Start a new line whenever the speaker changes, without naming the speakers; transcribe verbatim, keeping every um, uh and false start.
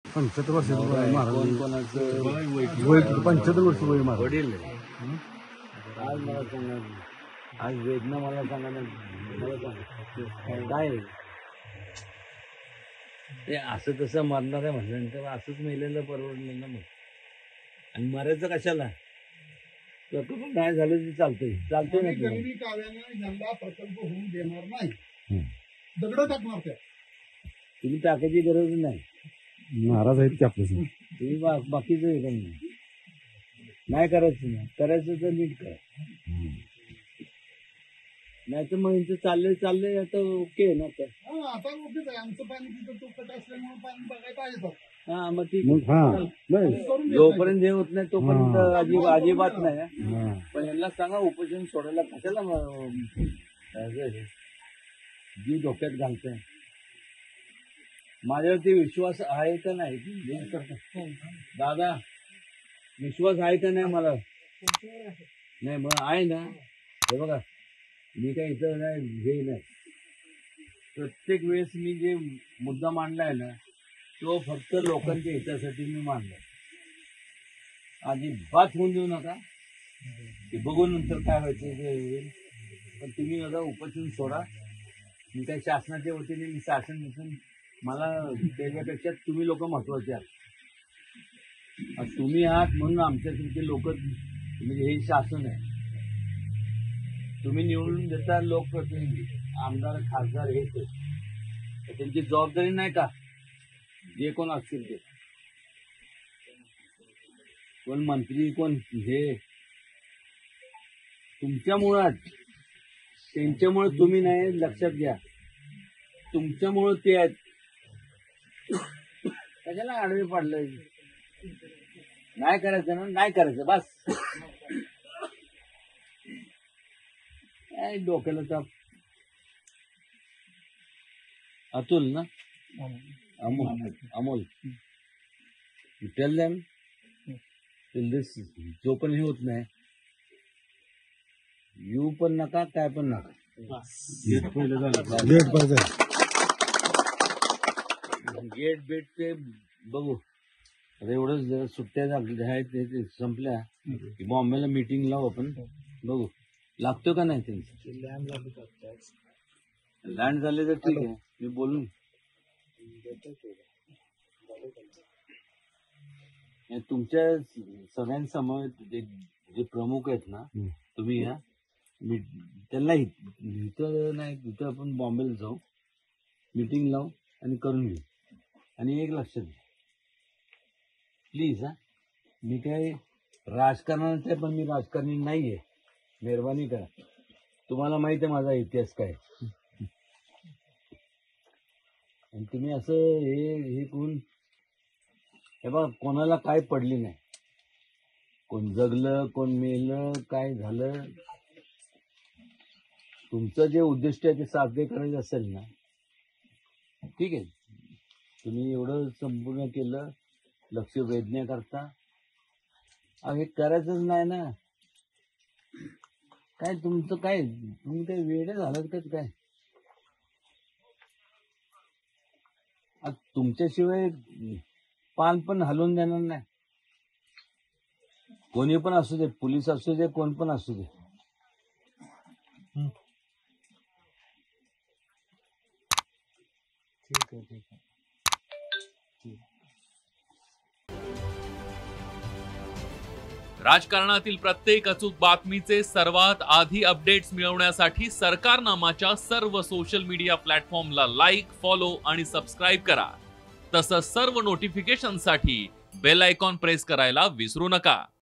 पंच्याहत्तर वर्ष महाराज
कोण कोणाचं
वय पंच्याहत्तर वर्ष वय महाराज
वडील आहे. आज मला सांगा, आज वेदना मला सांगा ना, मला सांगा काय आहे? ते असं तसं मरणार आहे म्हटल्यानंतर असंच मेलेलं परवडलं ना मग. आणि मरायचं कशाला? प्रकल्प नाही झालं तरी चालतंय चालतंय ना तुला.
जंगली काव्यानं यंदा प्रकल्प होऊन देणार नाही, दगड टाकणार त्या.
तुम्ही टाकायची गरज नाही.
महाराज आहेत की आपल्या
तुम्ही बा- बाकीचं हे काही नाही. नाही करायचं ना, करायचं तर नीट करा. नाही तर मग इथं चाललंय चाललंय आता ओके आहे ना आता.
हा, आता ओकेच आहे. आमचं पाणी तिथं तुकट असल्यामुळे पाणी बघायला येतात.
हा मग ठीक
मग
आहे.
हा नाही
करून देत
जोपर्यंत हे होत नाही तोपर्यंत
हा.
अजिब अजिबात नाही.
हा.
पण यांना सांगा उपोषण सोडायला कशाला म- असं हे? जीव धोक्यात घालतंय. माझ्यावरती विश्वास आहे का नाही? दादा विश्वास आहे का नाही मला? नाही मग आहे ना. हे बघा मी काही इथं नाही हे नाही. प्रत्येक वेळेस मी जे मुद्दा मांडलाय ना तो फक्त लोकांच्या हितासाठी मी मांडलाय. अजिबात होऊन देऊ नका. ते बघून नंतर काय व्हायचं ते होईल. पण तुम्ही माझा उपोषण सोडा. मी काही शासनाच्या वतीने मी शासन नसून मला त्याच्यापेक्षा तुम्ही लोक महत्वाचे आहात. आज तुम्ही आहात म्हणून आमच्यासारखे लोक म्हणजे हे शासन आहे. तुम्ही निवडून देता लोकप्रतिनिधी आमदार खासदार हे ते. तर त्यांची जबाबदारी नाही का? जे कोण असतील ते कोण मंत्री कोण हे तुमच्यामुळं त्यांच्यामुळे तुम्ही नाही. लक्षात घ्या तुमच्यामुळं ते आहेत. कशाला आडवे पडलंय? नाही करायचं ना, नाही करायचं बस. काय डोक्याला ताप. अतुल ना, Amol Amol tell them this. जो पण हे होत नाही येऊ पण नका काय पण नका.
गेट पाहिजे
गेट बेट ते बघू. आता एवढंच जरा सुट्ट्या झाल्या आहेत ते ते संपल्या की बॉम्बेला मीटिंग लावू आपण. बघू लागतो का नाही त्यांचं. लँड झाले तर ठीक आहे मी बोलून. तुमच्या सगळ्यांसमोर जे जे प्रमुख आहेत ना तुम्ही या मी त्यांना इथं नाही तिथं आपण बॉम्बेला जाऊ मीटिंग लावू आणि करून घेऊ. आणि एक लक्षात घ्या प्लीज. हा मी काय राजकारणात आहे पण मी राजकारणी नाही आहे. मेहरबानी करा. तुम्हाला माहिती आहे माझा इतिहास काय. आणि तुम्ही असं हे हे कोण हे बघा कोणाला काय पडली नाही. कोण जगलं कोण मेलं काय झालं. तुमचं जे उद्दिष्ट आहे ते साध्य करायचं असेल ना ठीक आहे. तुम्ही एवढं संपूर्ण केलं लक्ष वेधण्याकरता. हे करायचंच नाही ना. काय तुमचं काय तुम्ही काय वेडे झालात का काय? आज तुमच्याशिवाय पान पण हलवून देणार नाही. कोणी पण असू दे पोलीस असू दे कोण पण असू दे.
ठीक आहे ठीक आहे.
राजकारणातील प्रत्येक अचूक बातमीचे सर्वात आधी अपडेट्स मिळवण्यासाठी सरकारनामाच्या सर्व सोशल मीडिया प्लॅटफॉर्मला लाईक, फॉलो आणि सबस्क्राईब करा. तसंच सर्व नोटिफिकेशनसाठी बेल आयकॉन प्रेस करायला विसरू नका.